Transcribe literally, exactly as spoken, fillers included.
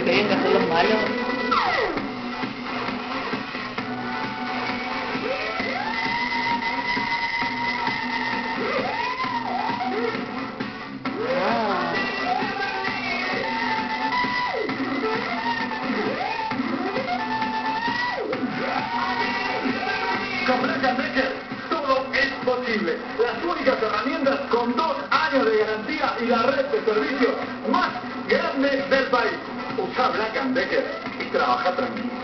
creen que son los malos. Con Black and Decker todo es posible. Las únicas herramientas con dos años de garantía y la red de servicios más grande del país. Usa Black and Decker y trabaja tranquilo.